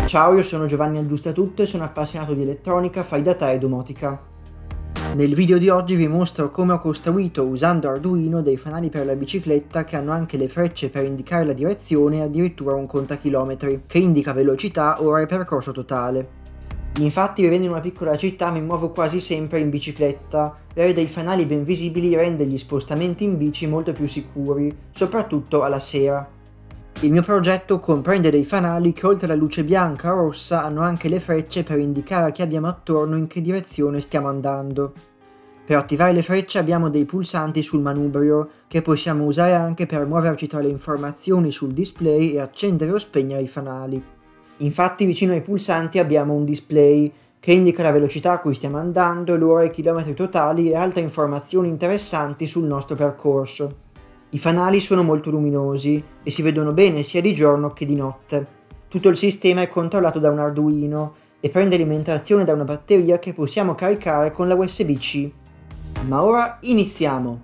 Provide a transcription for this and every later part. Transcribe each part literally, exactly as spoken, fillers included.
Ciao, io sono Giovanni Aggiustatutto e sono appassionato di elettronica, fai da te e domotica. Nel video di oggi vi mostro come ho costruito usando Arduino dei fanali per la bicicletta che hanno anche le frecce per indicare la direzione e addirittura un contachilometri che indica velocità, ora e percorso totale. Infatti, vivendo in una piccola città mi muovo quasi sempre in bicicletta e avere dei fanali ben visibili rende gli spostamenti in bici molto più sicuri, soprattutto alla sera. Il mio progetto comprende dei fanali che oltre alla luce bianca o rossa hanno anche le frecce per indicare a chi abbiamo attorno in che direzione stiamo andando. Per attivare le frecce abbiamo dei pulsanti sul manubrio che possiamo usare anche per muoverci tra le informazioni sul display e accendere o spegnere i fanali. Infatti vicino ai pulsanti abbiamo un display che indica la velocità a cui stiamo andando, l'ora, i chilometri totali e altre informazioni interessanti sul nostro percorso. I fanali sono molto luminosi e si vedono bene sia di giorno che di notte. Tutto il sistema è controllato da un Arduino e prende alimentazione da una batteria che possiamo caricare con la U S B C. Ma ora iniziamo!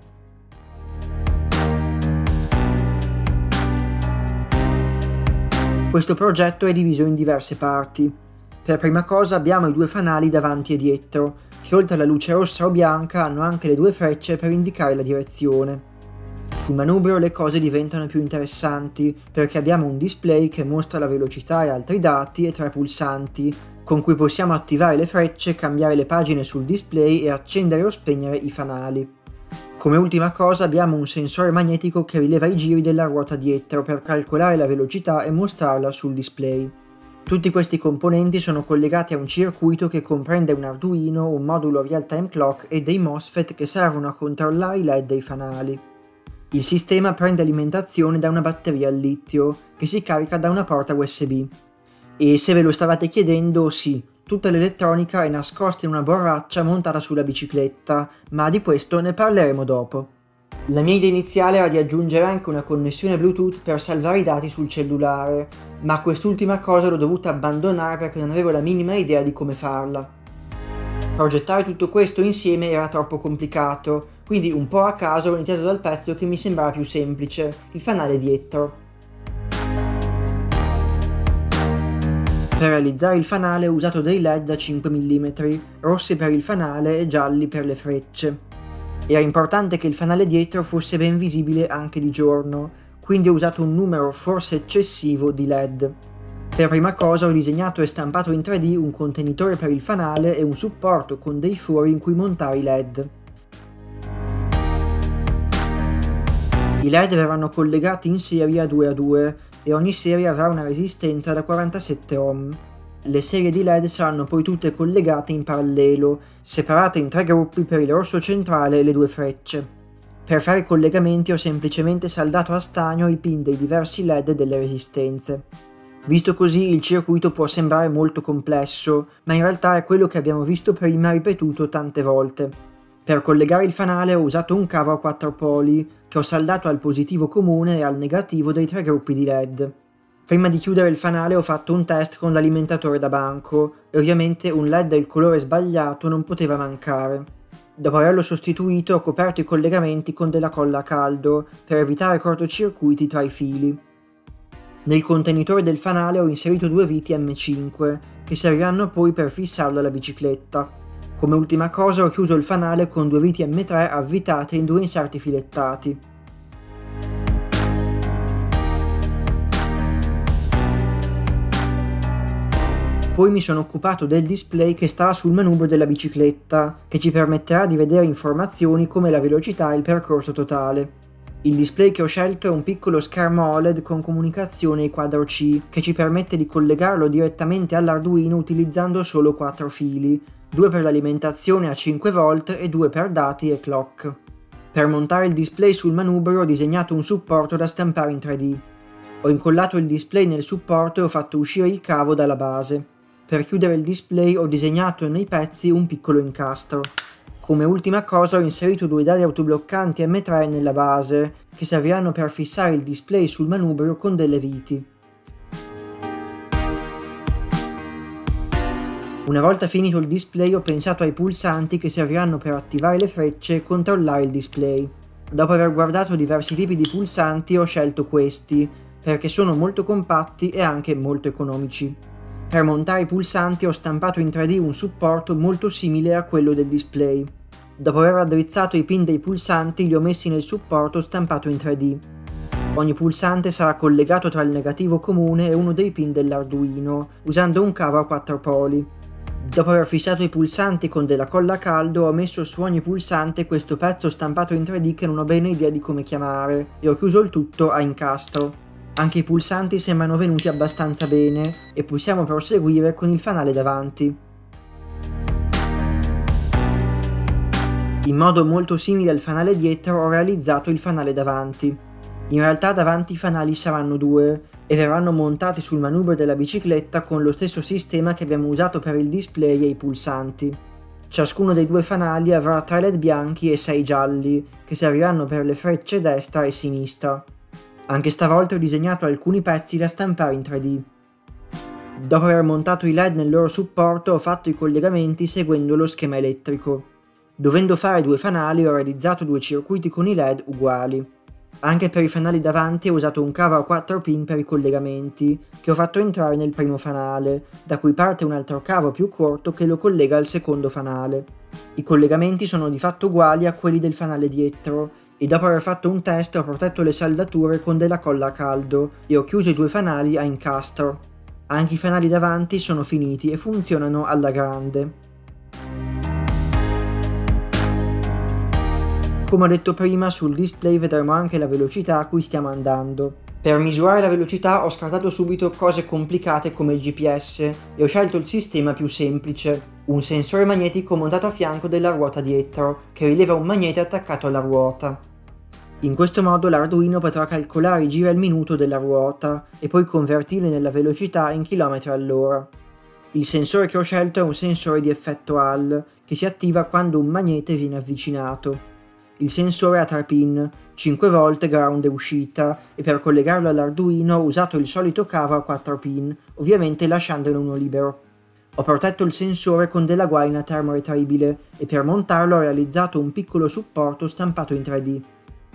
Questo progetto è diviso in diverse parti. Per prima cosa abbiamo i due fanali davanti e dietro, che oltre alla luce rossa o bianca hanno anche le due frecce per indicare la direzione. Sul manubrio le cose diventano più interessanti perché abbiamo un display che mostra la velocità e altri dati e tre pulsanti, con cui possiamo attivare le frecce, cambiare le pagine sul display e accendere o spegnere i fanali. Come ultima cosa abbiamo un sensore magnetico che rileva i giri della ruota dietro per calcolare la velocità e mostrarla sul display. Tutti questi componenti sono collegati a un circuito che comprende un Arduino, un modulo real-time clock e dei MOSFET che servono a controllare i L E D dei fanali. Il sistema prende alimentazione da una batteria al litio che si carica da una porta U S B. E se ve lo stavate chiedendo, sì, tutta l'elettronica è nascosta in una borraccia montata sulla bicicletta, ma di questo ne parleremo dopo. La mia idea iniziale era di aggiungere anche una connessione Bluetooth per salvare i dati sul cellulare, ma quest'ultima cosa l'ho dovuta abbandonare perché non avevo la minima idea di come farla. Progettare tutto questo insieme era troppo complicato, quindi un po' a caso ho iniziato dal pezzo che mi sembrava più semplice, il fanale dietro. Per realizzare il fanale ho usato dei L E D da cinque millimetri, rossi per il fanale e gialli per le frecce. Era importante che il fanale dietro fosse ben visibile anche di giorno, quindi ho usato un numero forse eccessivo di L E D. Per prima cosa ho disegnato e stampato in tre D un contenitore per il fanale e un supporto con dei fori in cui montare i L E D. I L E D verranno collegati in serie a due a due e ogni serie avrà una resistenza da quarantasette ohm. Le serie di L E D saranno poi tutte collegate in parallelo, separate in tre gruppi per il rosso centrale e le due frecce. Per fare i collegamenti ho semplicemente saldato a stagno i pin dei diversi L E D e delle resistenze. Visto così il circuito può sembrare molto complesso, ma in realtà è quello che abbiamo visto prima ripetuto tante volte. Per collegare il fanale ho usato un cavo a quattro poli, che ho saldato al positivo comune e al negativo dei tre gruppi di L E D. Prima di chiudere il fanale ho fatto un test con l'alimentatore da banco, e ovviamente un L E D del colore sbagliato non poteva mancare. Dopo averlo sostituito ho coperto i collegamenti con della colla a caldo, per evitare cortocircuiti tra i fili. Nel contenitore del fanale ho inserito due viti M cinque, che serviranno poi per fissarlo alla bicicletta. Come ultima cosa ho chiuso il fanale con due viti M tre avvitate in due inserti filettati. Poi mi sono occupato del display che stava sul manubrio della bicicletta, che ci permetterà di vedere informazioni come la velocità e il percorso totale. Il display che ho scelto è un piccolo schermo O L E D con comunicazione quadro C, che ci permette di collegarlo direttamente all'Arduino utilizzando solo quattro fili, due per l'alimentazione a cinque volt e due per dati e clock. Per montare il display sul manubrio ho disegnato un supporto da stampare in tre D. Ho incollato il display nel supporto e ho fatto uscire il cavo dalla base. Per chiudere il display ho disegnato nei pezzi un piccolo incastro. Come ultima cosa ho inserito due dadi autobloccanti M tre nella base, che serviranno per fissare il display sul manubrio con delle viti. Una volta finito il display ho pensato ai pulsanti che serviranno per attivare le frecce e controllare il display. Dopo aver guardato diversi tipi di pulsanti ho scelto questi, perché sono molto compatti e anche molto economici. Per montare i pulsanti ho stampato in tre D un supporto molto simile a quello del display. Dopo aver raddrizzato i pin dei pulsanti li ho messi nel supporto stampato in tre D. Ogni pulsante sarà collegato tra il negativo comune e uno dei pin dell'Arduino, usando un cavo a quattro poli. Dopo aver fissato i pulsanti con della colla a caldo ho messo su ogni pulsante questo pezzo stampato in tre D che non ho bene idea di come chiamare, e ho chiuso il tutto a incastro. Anche i pulsanti sembrano venuti abbastanza bene e possiamo proseguire con il fanale davanti. In modo molto simile al fanale dietro ho realizzato il fanale davanti. In realtà davanti i fanali saranno due e verranno montati sul manubrio della bicicletta con lo stesso sistema che abbiamo usato per il display e i pulsanti. Ciascuno dei due fanali avrà tre L E D bianchi e sei gialli, che serviranno per le frecce destra e sinistra. Anche stavolta ho disegnato alcuni pezzi da stampare in tre D. Dopo aver montato i L E D nel loro supporto ho fatto i collegamenti seguendo lo schema elettrico. Dovendo fare due fanali ho realizzato due circuiti con i L E D uguali. Anche per i fanali davanti ho usato un cavo a quattro pin per i collegamenti, che ho fatto entrare nel primo fanale, da cui parte un altro cavo più corto che lo collega al secondo fanale. I collegamenti sono di fatto uguali a quelli del fanale dietro, e dopo aver fatto un test ho protetto le saldature con della colla a caldo e ho chiuso i due fanali a incastro. Anche i fanali davanti sono finiti e funzionano alla grande. Come ho detto prima, sul display vedremo anche la velocità a cui stiamo andando. Per misurare la velocità ho scartato subito cose complicate come il G P S e ho scelto il sistema più semplice, un sensore magnetico montato a fianco della ruota dietro, che rileva un magnete attaccato alla ruota. In questo modo l'Arduino potrà calcolare i giri al minuto della ruota e poi convertirli nella velocità in chilometri all'ora. Il sensore che ho scelto è un sensore di effetto Hall, che si attiva quando un magnete viene avvicinato. Il sensore ha tre pin, cinque volt ground e uscita, e per collegarlo all'Arduino ho usato il solito cavo a quattro pin, ovviamente lasciandone uno libero. Ho protetto il sensore con della guaina termoretraibile e per montarlo ho realizzato un piccolo supporto stampato in tre D.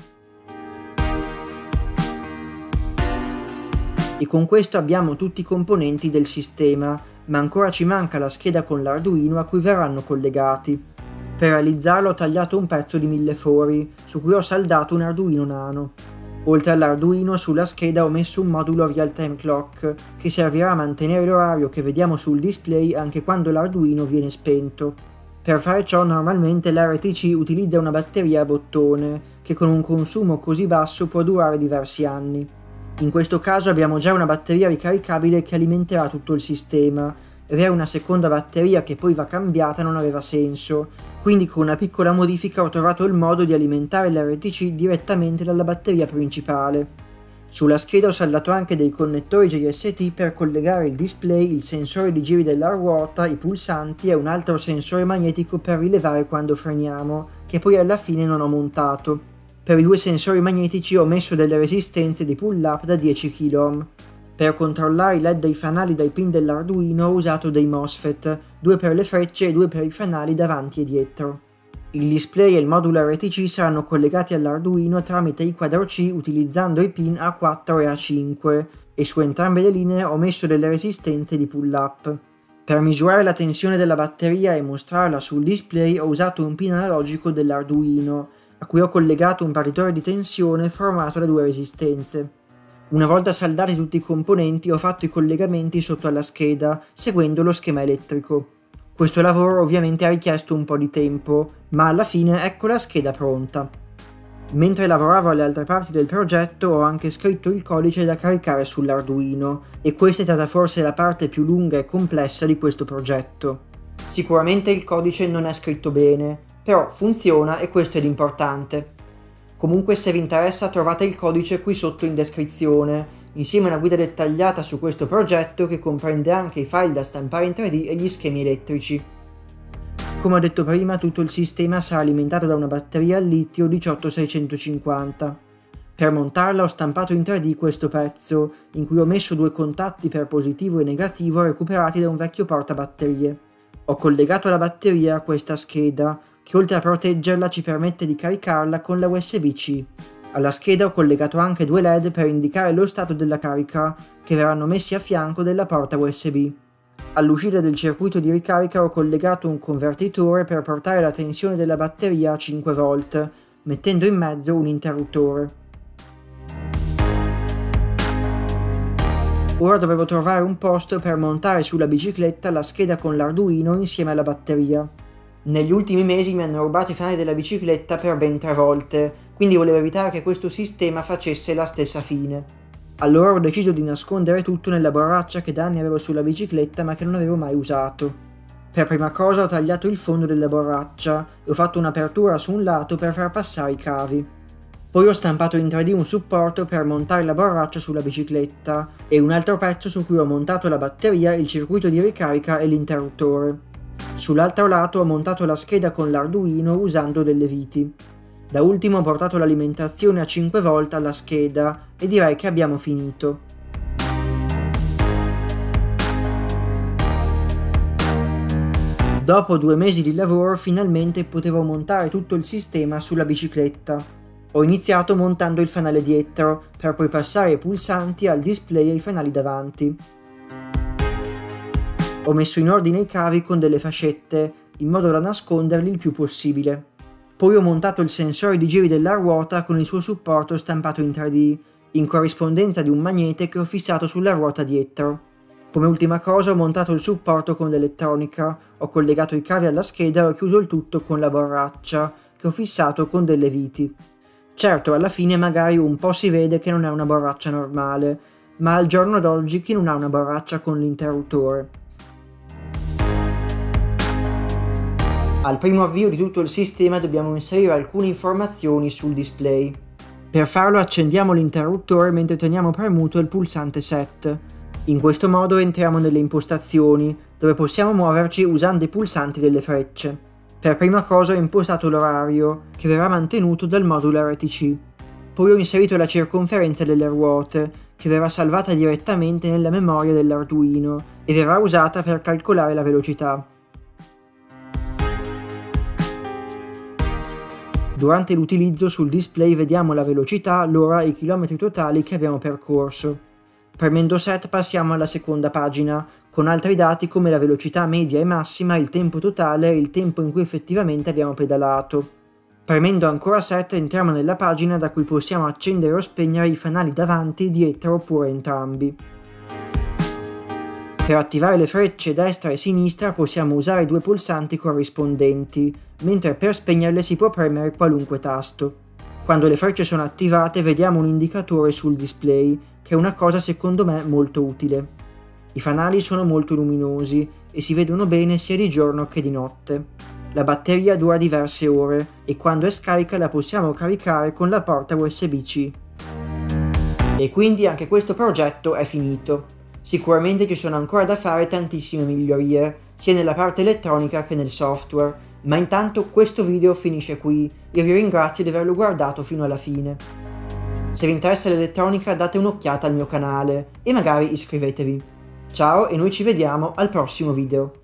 E con questo abbiamo tutti i componenti del sistema, ma ancora ci manca la scheda con l'Arduino a cui verranno collegati. Per realizzarlo ho tagliato un pezzo di mille fori, su cui ho saldato un Arduino Nano. Oltre all'Arduino, sulla scheda ho messo un modulo real-time clock, che servirà a mantenere l'orario che vediamo sul display anche quando l'Arduino viene spento. Per fare ciò normalmente l'R T C utilizza una batteria a bottone, che con un consumo così basso può durare diversi anni. In questo caso abbiamo già una batteria ricaricabile che alimenterà tutto il sistema, e avere una seconda batteria che poi va cambiata non aveva senso, quindi con una piccola modifica ho trovato il modo di alimentare l'R T C direttamente dalla batteria principale. Sulla scheda ho saldato anche dei connettori J S T per collegare il display, il sensore di giri della ruota, i pulsanti e un altro sensore magnetico per rilevare quando freniamo, che poi alla fine non ho montato. Per i due sensori magnetici ho messo delle resistenze di pull-up da dieci chiloohm. Per controllare i L E D dei fanali dai pin dell'Arduino ho usato dei MOSFET, due per le frecce e due per i fanali davanti e dietro. Il display e il modulo R T C saranno collegati all'Arduino tramite i quadro C utilizzando i pin A quattro e A cinque, e su entrambe le linee ho messo delle resistenze di pull-up. Per misurare la tensione della batteria e mostrarla sul display ho usato un pin analogico dell'Arduino, a cui ho collegato un paritore di tensione formato da due resistenze. Una volta saldati tutti i componenti ho fatto i collegamenti sotto alla scheda, seguendo lo schema elettrico. Questo lavoro ovviamente ha richiesto un po' di tempo, ma alla fine ecco la scheda pronta. Mentre lavoravo alle altre parti del progetto ho anche scritto il codice da caricare sull'Arduino, e questa è stata forse la parte più lunga e complessa di questo progetto. Sicuramente il codice non è scritto bene, però funziona e questo è l'importante. Comunque se vi interessa trovate il codice qui sotto in descrizione, insieme a una guida dettagliata su questo progetto che comprende anche i file da stampare in tre D e gli schemi elettrici. Come ho detto prima, tutto il sistema sarà alimentato da una batteria al litio diciotto seicentocinquanta. Per montarla ho stampato in tre D questo pezzo, in cui ho messo due contatti per positivo e negativo recuperati da un vecchio portabatterie. Ho collegato la batteria a questa scheda, che oltre a proteggerla ci permette di caricarla con la U S B C. Alla scheda ho collegato anche due L E D per indicare lo stato della carica, che verranno messi a fianco della porta U S B. All'uscita del circuito di ricarica ho collegato un convertitore per portare la tensione della batteria a cinque volt, mettendo in mezzo un interruttore. Ora dovevo trovare un posto per montare sulla bicicletta la scheda con l'Arduino insieme alla batteria. Negli ultimi mesi mi hanno rubato i fanali della bicicletta per ben tre volte, quindi volevo evitare che questo sistema facesse la stessa fine. Allora ho deciso di nascondere tutto nella borraccia che da anni avevo sulla bicicletta ma che non avevo mai usato. Per prima cosa ho tagliato il fondo della borraccia e ho fatto un'apertura su un lato per far passare i cavi. Poi ho stampato in tre D un supporto per montare la borraccia sulla bicicletta e un altro pezzo su cui ho montato la batteria, il circuito di ricarica e l'interruttore. Sull'altro lato ho montato la scheda con l'Arduino usando delle viti. Da ultimo ho portato l'alimentazione a cinque volt alla scheda e direi che abbiamo finito. Dopo due mesi di lavoro finalmente potevo montare tutto il sistema sulla bicicletta. Ho iniziato montando il fanale dietro, per poi passare ai pulsanti, al display e ai fanali davanti. Ho messo in ordine i cavi con delle fascette, in modo da nasconderli il più possibile. Poi ho montato il sensore di giri della ruota con il suo supporto stampato in tre D, in corrispondenza di un magnete che ho fissato sulla ruota dietro. Come ultima cosa ho montato il supporto con l'elettronica, ho collegato i cavi alla scheda e ho chiuso il tutto con la borraccia, che ho fissato con delle viti. Certo, alla fine magari un po' si vede che non è una borraccia normale, ma al giorno d'oggi chi non ha una borraccia con l'interruttore? Al primo avvio di tutto il sistema dobbiamo inserire alcune informazioni sul display. Per farlo accendiamo l'interruttore mentre teniamo premuto il pulsante set. In questo modo entriamo nelle impostazioni, dove possiamo muoverci usando i pulsanti delle frecce. Per prima cosa ho impostato l'orario, che verrà mantenuto dal modulo R T C. Poi ho inserito la circonferenza delle ruote, che verrà salvata direttamente nella memoria dell'Arduino e verrà usata per calcolare la velocità. Durante l'utilizzo sul display vediamo la velocità, l'ora e i chilometri totali che abbiamo percorso. Premendo Set passiamo alla seconda pagina, con altri dati come la velocità media e massima, il tempo totale e il tempo in cui effettivamente abbiamo pedalato. Premendo ancora Set entriamo nella pagina da cui possiamo accendere o spegnere i fanali davanti, dietro oppure entrambi. Per attivare le frecce destra e sinistra possiamo usare i due pulsanti corrispondenti, mentre per spegnerle si può premere qualunque tasto. Quando le frecce sono attivate vediamo un indicatore sul display, che è una cosa secondo me molto utile. I fanali sono molto luminosi e si vedono bene sia di giorno che di notte. La batteria dura diverse ore e quando è scarica la possiamo caricare con la porta U S B C. E quindi anche questo progetto è finito. Sicuramente ci sono ancora da fare tantissime migliorie, sia nella parte elettronica che nel software, ma intanto questo video finisce qui. Io vi ringrazio di averlo guardato fino alla fine. Se vi interessa l'elettronica date un'occhiata al mio canale e magari iscrivetevi. Ciao e noi ci vediamo al prossimo video.